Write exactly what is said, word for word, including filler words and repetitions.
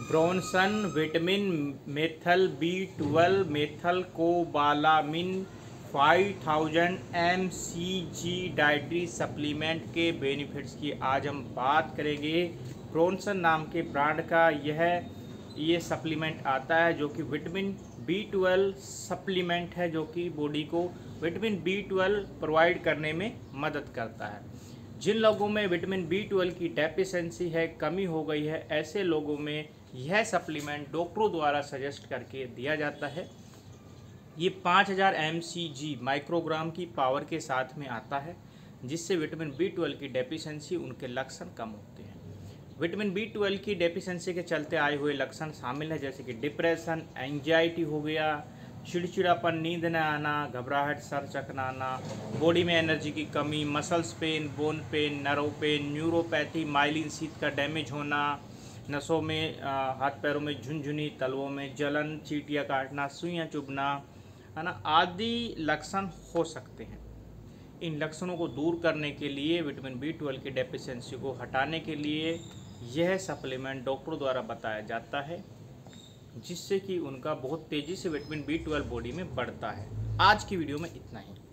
Bronson, vitamin, methyl B twelve, methyl cobalamin, five thousand M C G dietary supplement के benefits की आज हम बात करेंगे। ब्रोंसन नाम के ब्रांड का यह ये सप्लीमेंट आता है जो कि विटामिन बी ट्वेल्व सप्लीमेंट है, जो कि बॉडी को विटामिन बी ट्वेल्व प्रोवाइड करने में मदद करता है। जिन लोगों में विटामिन बी ट्वेल्व की डेफिशिएंसी है, कमी हो गई है, ऐसे लोगों में यह सप्लीमेंट डॉक्टरों द्वारा सजेस्ट करके दिया जाता है। ये पाँच हज़ार एम सी जी माइक्रोग्राम की पावर के साथ में आता है, जिससे विटामिन बी ट्वेल्व की डेफिशिएंसी उनके लक्षण कम होते हैं। विटामिन बी ट्वेल्व की डेफिशिएंसी के चलते आए हुए लक्षण शामिल है, जैसे कि डिप्रेशन, एंजाइटी हो गया, चिड़चिड़ापन, नींद न आना, घबराहट, सर चकराना, बॉडी में एनर्जी की कमी, muscles pain, bone pain, nerve pain, neuropathy, myelin sheath का डैमेज होना, नसों में आ, हाथ पैरों में झुनझुनी, तलवों में जलन, चींटियाँ काटना, सुइयाँ चुभना, है ना, आदि लक्षण हो सकते हैं। इन लक्षणों को दूर करने के लिए, विटामिन बी ट्वेल्व की डेफिशिएंसी को हटाने के लिए यह सप्लीमेंट डॉक्टरों द्वारा बताया जाता है, जिससे कि उनका बहुत तेज़ी से विटामिन बी ट्वेल्व बॉडी में बढ़ता है। आज की वीडियो में इतना ही।